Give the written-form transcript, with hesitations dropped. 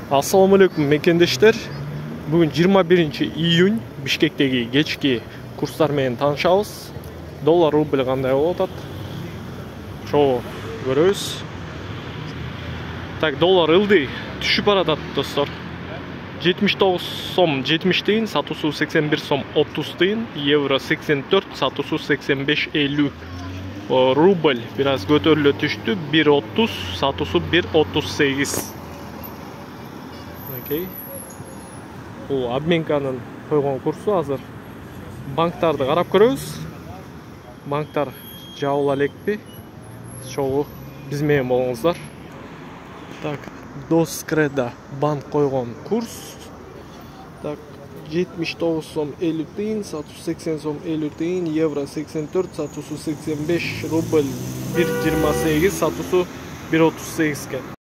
Assalamu alaikum mekendештер. Бүгін 21 июнь Бишкектеги кечки курстар менен таанышабыз. Доллар рубль кандай болуп атат? Шо көрөбүз. Так, доллар ылдый түшүп баратат достор. 79 сом 70 тиын, сатуусу 81 сом 30 тиын, евро 84, сатуусу 85.50. Рубль biraz көтөрүлө түштү, 1.30, сатуусу 1.38. Окей. Бул обменканын койгон курсу азыр. Банктарды карап көрөбүз. Банктар жабыла элекпи? Шоу биз менен болуңуздар. Так, Доскреда банк койгон курс. Так, 79 сом 50 тиын, сатуусу 80 сом 50 тиын, евро 84, сатуусу 85, рубль 1.28, сатуусу 1.38 экен.